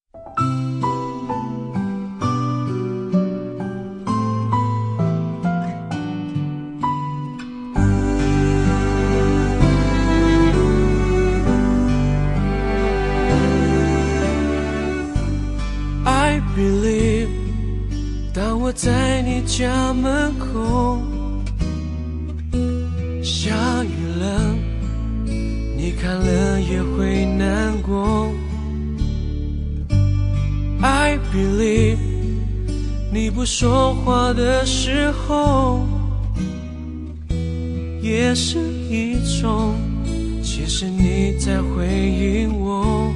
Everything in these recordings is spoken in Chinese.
I believe， 当我在你家门口，下雨了，你看了也会难过。I believe， 你不说话的时候，也是一种，其实你在回应我。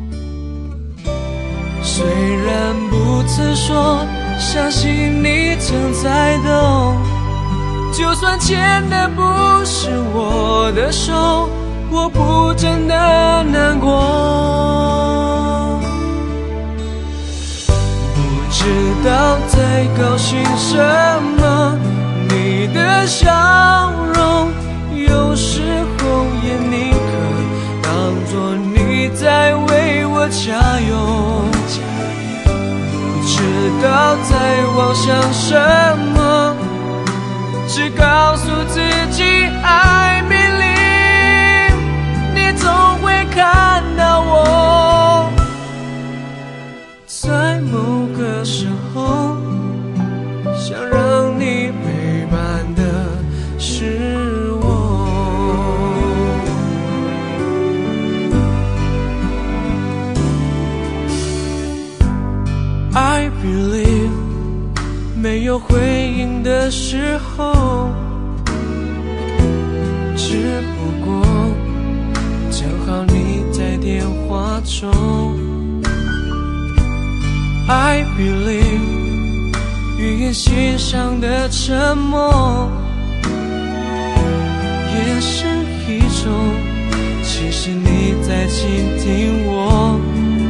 虽然不曾说，相信你正在懂。就算牵的不是我的手，我不真的难过。不知道在高兴什么，你的笑容有时候也宁可当作你在为我加油。不知道在妄想什么，只告诉自己 I believe， 你总会看到我。在某个时候，想让你陪伴的是我。I believe， 没有回应的时候，只不过正好你在电话中。I believe， 语言欣赏的沉默也是一种，其实你在倾听我。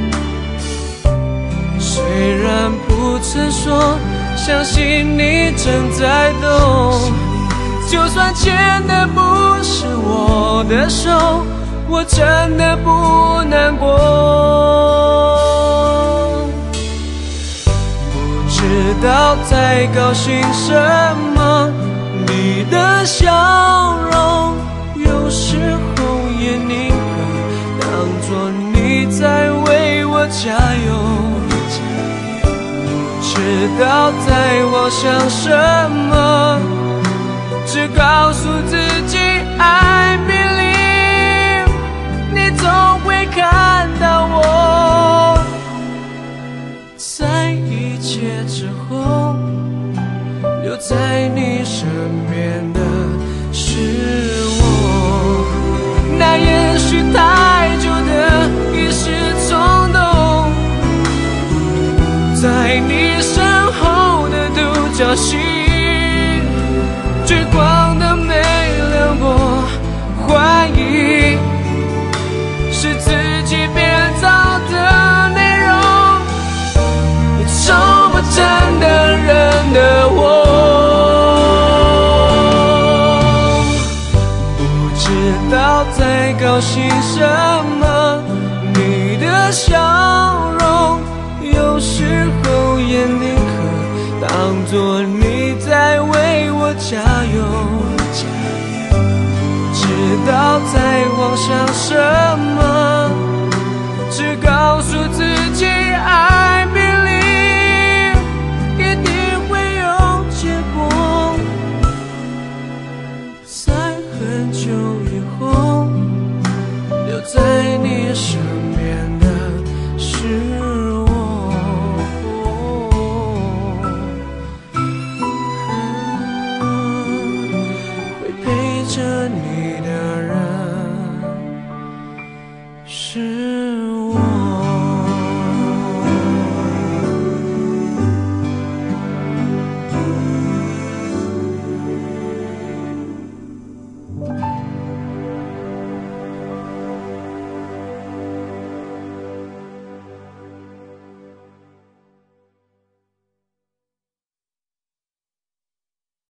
虽然不曾说，相信你正在懂。就算牵的不是我的手，我真的不难过。不知道在高兴什么，你的笑容有时候也宁可当作你在为我加油。不知道在妄想什么，只告诉自己 I believe， 你总会看到我。在一切之后，留在你身边的是我。那也许太久的一时冲动，在你身后的独角戏，追光的没亮过，怀疑是自己编造的内容，你瞅不真的人的我。不知道在高兴什么，你的笑容有时候也宁可当作你在为我加油。不知道在妄想什么，只告诉自己